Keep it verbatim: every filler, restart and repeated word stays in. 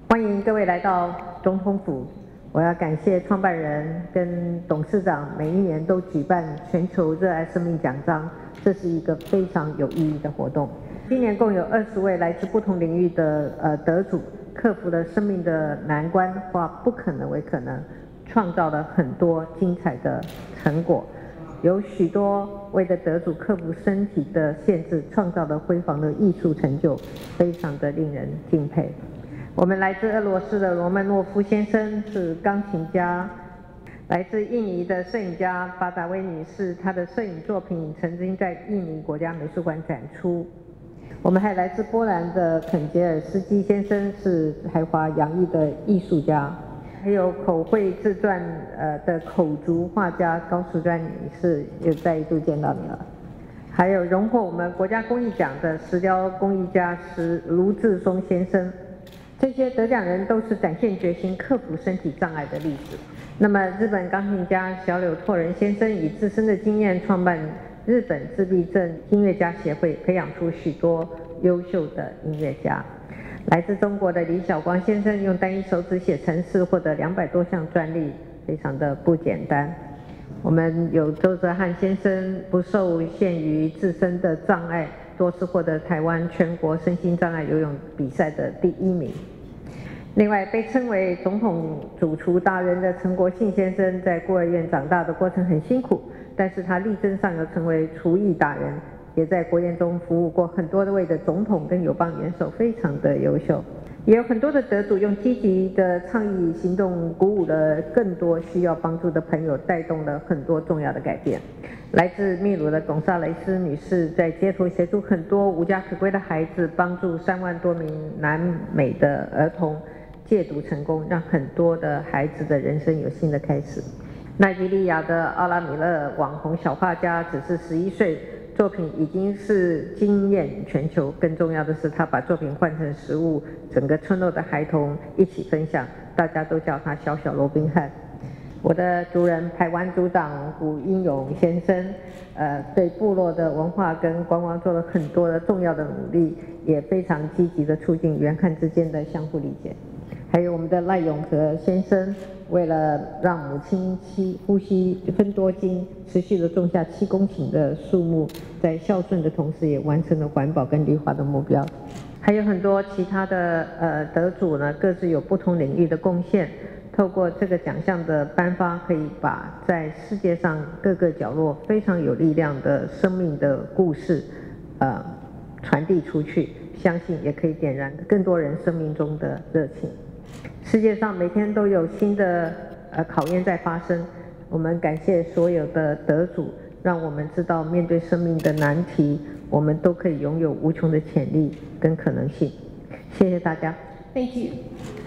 欢迎各位来到总统府。我要感谢创办人跟董事长每一年都举办全球热爱生命奖章，这是一个非常有意义的活动。今年共有二十位来自不同领域的呃得主，克服了生命的难关，化不可能为可能，创造了很多精彩的成果。有许多位的得主克服身体的限制，创造了辉煌的艺术成就，非常的令人敬佩。我们来自俄罗斯的罗曼诺夫先生是钢琴家，来自印尼的摄影家巴达威女士，她的摄影作品曾经在印尼国家美术馆展出。我们还来自波兰的肯杰尔斯基先生是才华洋溢的艺术家，还有口绘自传呃的口足画家高淑娟女士，又再一度见到你了。还有荣获我们国家工艺奖的石雕工艺家石卢志松先生。这些得奖人都是展现决心克服身体障碍的例子。那么，日本钢琴家小柳拓人先生以自身的经验创办日本自闭症音乐家协会，培养出许多优秀的音乐家。来自中国的李晓光先生用单一手指写程式，获得两百多项专利，非常的不简单。我们有周泽汉先生，不受限于自身的障碍，多次获得台湾全国身心障碍游泳比赛的第一名。另外，被称为总统主厨达人的陈国信先生，在孤儿院长大的过程很辛苦，但是他力争上游成为厨艺达人，也在国宴中服务过很多位的总统跟友邦元首，非常的优秀。也有很多的得主用积极的倡议行动，鼓舞了更多需要帮助的朋友，带动了很多重要的改变。来自秘鲁的龚萨雷斯女士，在街头协助很多无家可归的孩子，帮助三万多名南美的儿童戒毒成功，让很多的孩子的人生有新的开始。奈及利亚的奥拉米勒网红小画家只是十一岁，作品已经是惊艳全球。更重要的是，他把作品换成食物，整个村落的孩童一起分享，大家都叫他小小罗宾汉。我的族人排湾族长古英勇先生，呃，对部落的文化跟观光做了很多的重要的努力，也非常积极的促进原汉之间的相互理解。还有我们的赖永和先生，为了让母亲吸呼吸分多精，持续的种下七公顷的树木，在孝顺的同时，也完成了环保跟绿化的目标。还有很多其他的呃得主呢，各自有不同领域的贡献。透过这个奖项的颁发，可以把在世界上各个角落非常有力量的生命的故事，呃，传递出去，相信也可以点燃更多人生命中的热情。世界上每天都有新的呃考验在发生，我们感谢所有的得主，让我们知道面对生命的难题，我们都可以拥有无穷的潜力跟可能性。谢谢大家。 Thank you.